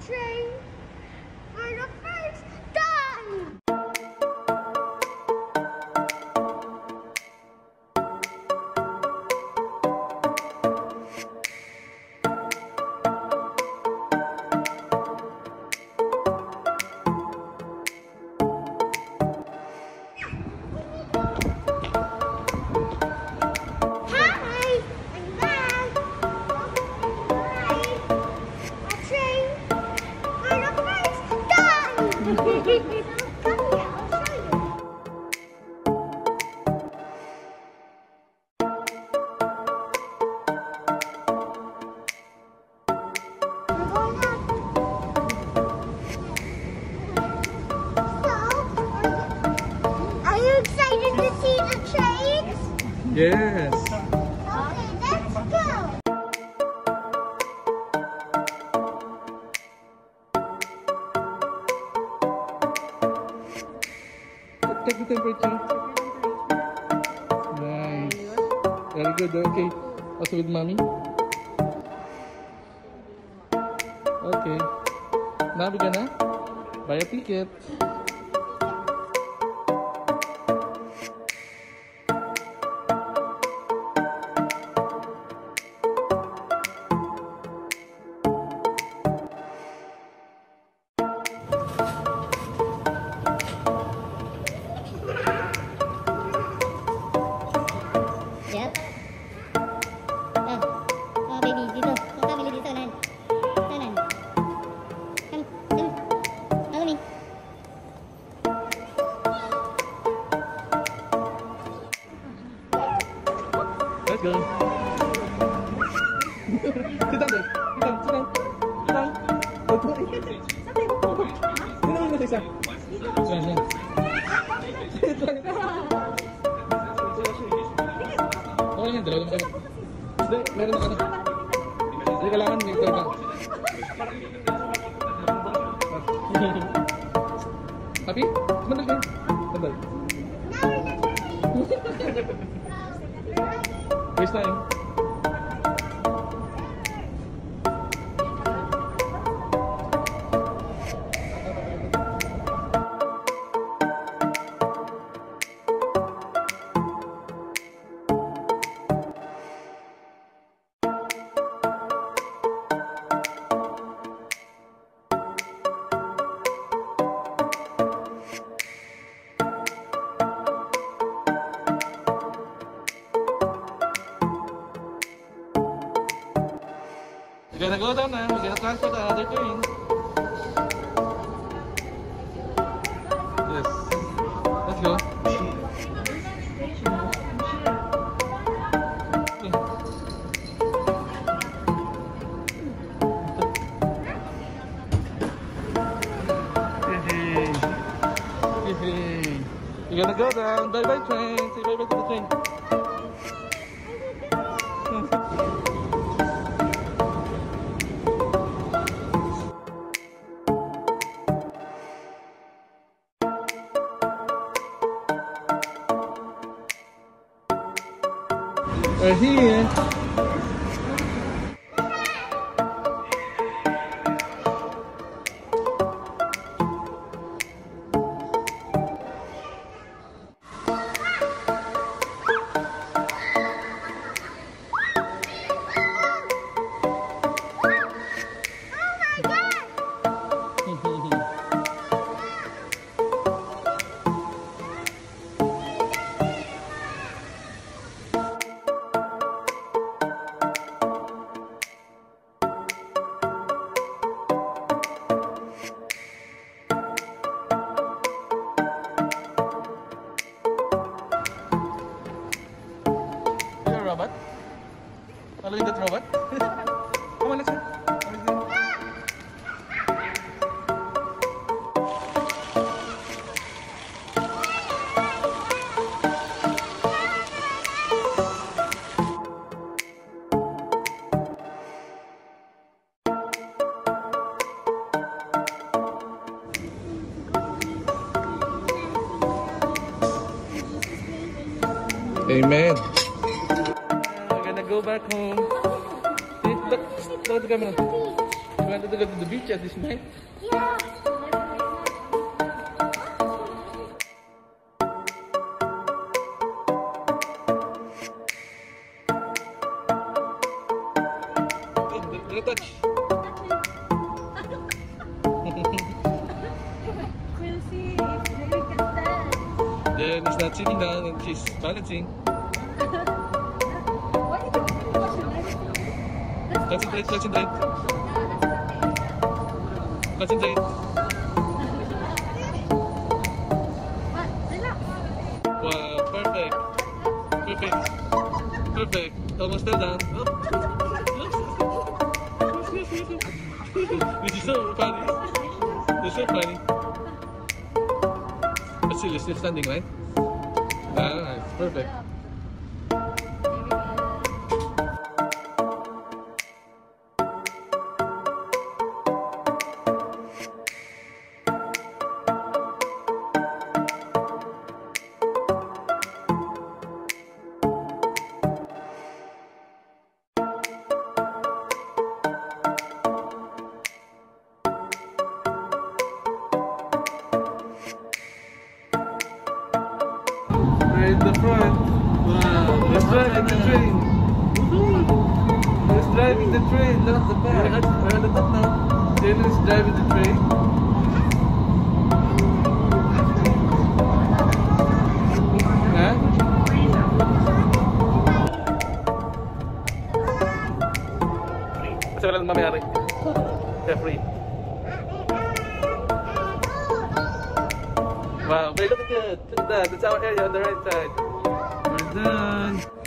train for the first time. Are you excited to see the trains? Yes. Okay, let's go. Check the temperature. Nice. Very good. Okay. Also with mommy. Okay. Now we're gonna buy a ticket. Yep. Oh, baby, dito. Yung family dito, Nan. Nan. Come. Follow me. Let's go. Sit down there. Sit down. Sit down. Sit down. Sino naman isa? Yan. Okay yan, dalawa lang tayo. Hindi, meron na ka na. Hindi, kailangan may ito na. Happy? Mandal kayo. Mandal. Waste time. We're gonna go down now. We're gonna transfer the other train. Yes. Let's go. We're gonna go down. Bye bye train. Say bye bye to the train. We're here. Robot? Following that robot? Come on, let's go. Amen. We're gonna go back home. See, look at the camera. You wanted to go to the beach at this night? Yeah. Don't touch. We'll see if Jerry can dance. Jen is not sitting down and she's balancing. Why did you watch the live? Concentrate, concentrate. Concentrate. What? Relax. Wow, perfect. Perfect. Perfect. Almost fell down. This is so funny. This is so funny. But still, you're still standing, right? Ah, it's perfect. Right in the front. Wow. Who's driving the train? Who's driving the train? Look at the back. We're on the top now. Taylor is driving the train. Huh? Kasi wala nang mamayari. Kaya free. Wow, wait, look at that. Look at that. That's our area on the right side. We're done.